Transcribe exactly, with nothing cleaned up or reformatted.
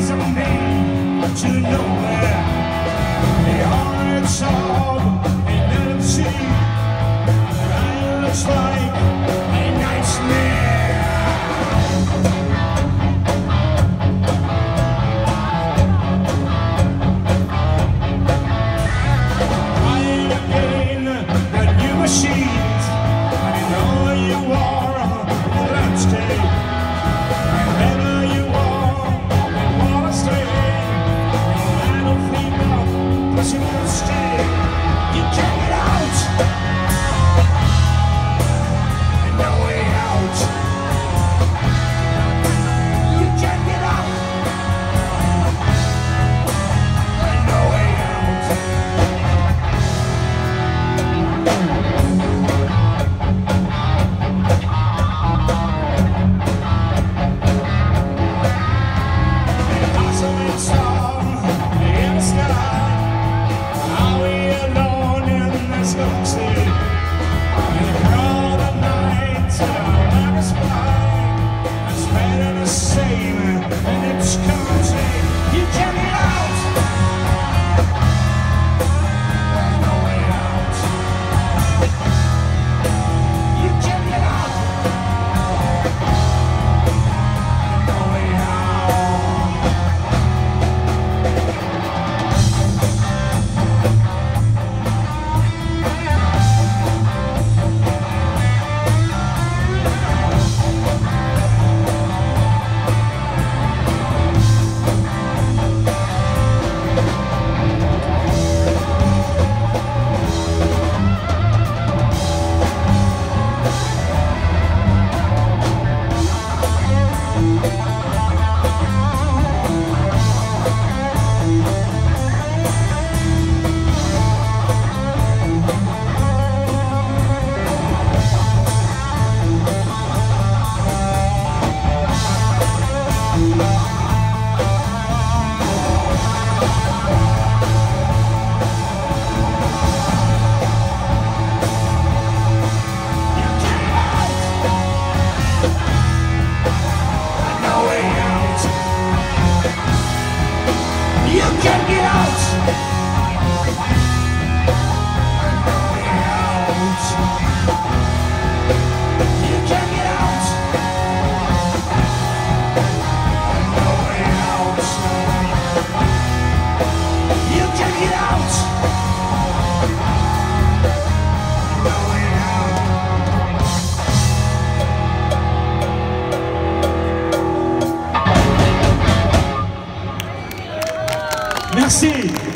there's a name to nowhere. The horrid soul in empty, and it looks like a nightmare. Buying again the new machines, and you know you are the landscape. Wherever you are, you wanna stay. I don't think of pushing you stay. You can't get out. And no way out. You can't get out. And no way out. Impossible song in the sky. Are we alone in this galaxy? In the crowd of night, like a spy, I'm spreading the same, and it's country. You can't get out. There's no way out. You can't get out. There's no way out. You can't get out. No way out. You can't get out. No way out. You can't get out. No way out. Merci.